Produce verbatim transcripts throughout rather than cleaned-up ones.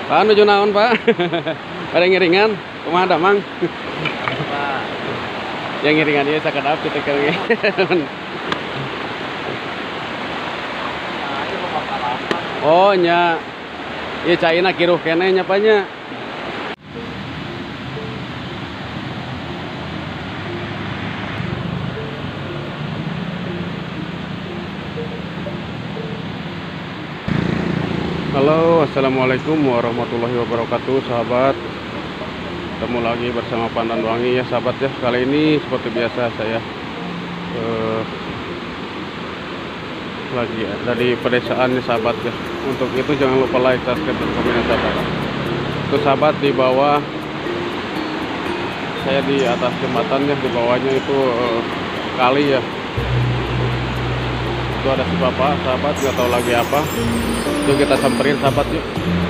Pak nuju naon Pak? Ada ngiringan? Kumaha da Mang? Pak. Yang ngiringan ieu sakedap kita keuge. Oh nya. Ieu caina kiruh keneh nya Pak nya. Halo, assalamualaikum warahmatullahi wabarakatuh, sahabat. Ketemu lagi bersama Pandan Wangi ya, sahabat ya. Kali ini seperti biasa saya eh, lagi ada di pedesaan ya, sahabat ya. Untuk itu jangan lupa like, subscribe, dan komen ya, sahabat. Itu sahabat di bawah, saya di atas jembatan ya, di bawahnya itu eh, kali ya. Itu ada si bapak, sahabat nggak tahu lagi apa. Itu kita samperin sahabat yuk.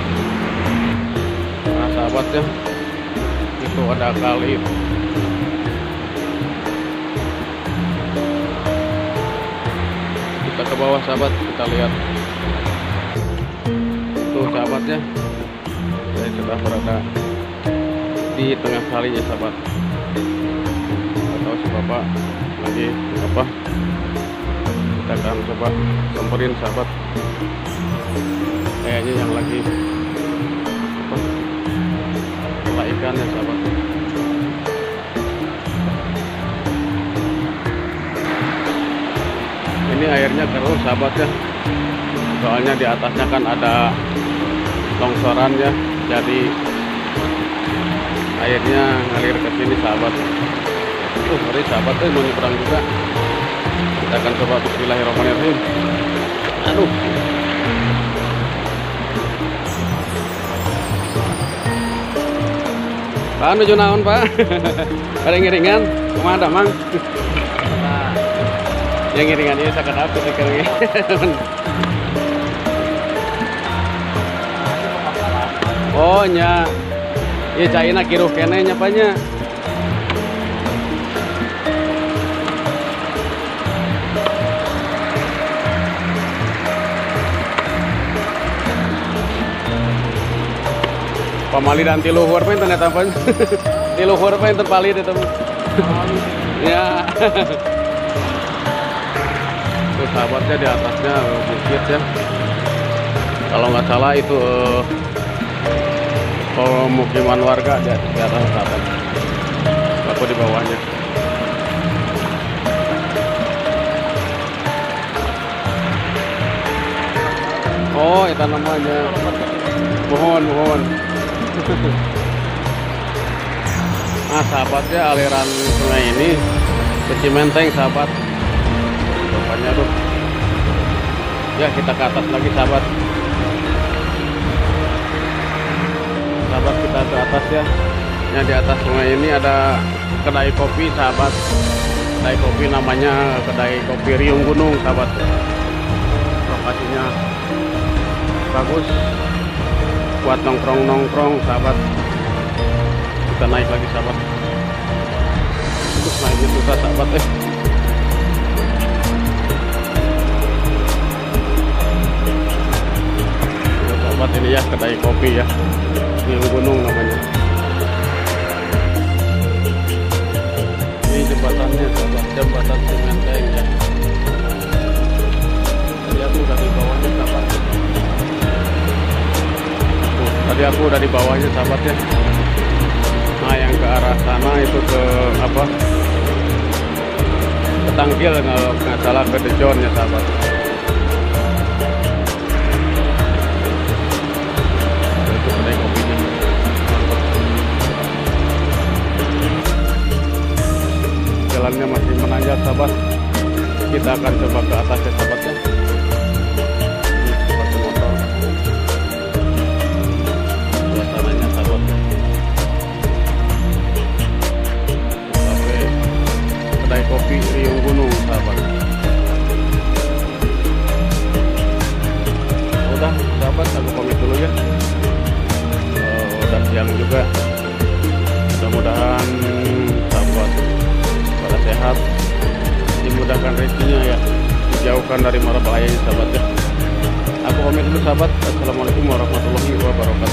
Nah sahabat ya, itu ada kali. Kita ke bawah sahabat, kita lihat. Tuh sahabatnya, saya sudah berada di tengah kalinya sahabat. Nggak tahu si bapak lagi apa. Kita akan coba samperin sahabat. Kayaknya yang lagi apa, olah ikan ya sahabat. Ini airnya keruh sahabat ya. Soalnya di atasnya kan ada longsoran ya. Jadi airnya ngalir ke sini sahabat. Tuh mari sahabat tuh mau nyebrang juga. Kita akan coba bismillahirrahmanirrahim. Aduh. Pak nuju naon Pak? Ada ngiringan? Kumaha da Mang? Pak. Yang ngiringan ieu sakedap kita keuge. Oh nya. Ieu caina kiruh keneh nya Pak nya. Pamali dan tiluhur apa enten eta Pak? Tiluhur apa enten palid eta? Ya. Tuh sahabatnya di atasnya bukit ya. Kalau nggak salah itu uh, pemukiman warga di atas, di atas sahabat. Aku di bawahnya. Oh, itu namanya. Mohon, mohon. Nah sahabatnya, aliran sungai ini ke Cimenteng sahabat. Bapaknya tuh. Ya kita ke atas lagi sahabat. Sahabat kita ke atas ya. Yang di atas sungai ini ada kedai kopi sahabat. Kedai kopi namanya kedai kopi Riung Gunung sahabat. Lokasinya bagus buat nongkrong-nongkrong sahabat. Kita naik lagi sahabat. Terus naiknya susah sahabat eh. Ya, sahabat ini ya kedai kopi ya. Riung Gunung namanya. Ini jembatannya sahabat, jembatan Cimenteng ya. Lihat tuh dari bawahnya sahabat. Tadi aku udah di bawahnya sahabat ya. Nah yang ke arah sana itu ke apa? Ke Tangkil kalau nggak salah, ke Dejon ya sahabat. Itu kedai kopinya. Jalannya masih menanjak sahabat. Kita akan coba ke atas ya sahabat ya. Kopi Riung Gunung sahabat. Udah sahabat, aku pamit dulu ya. uh, Udah siang juga. Mudah-mudahan sahabat pada sehat, dimudahkan rezekinya ya, dijauhkan dari mara bahayanya sahabat ya. Aku pamit dulu sahabat. Assalamualaikum warahmatullahi wabarakatuh.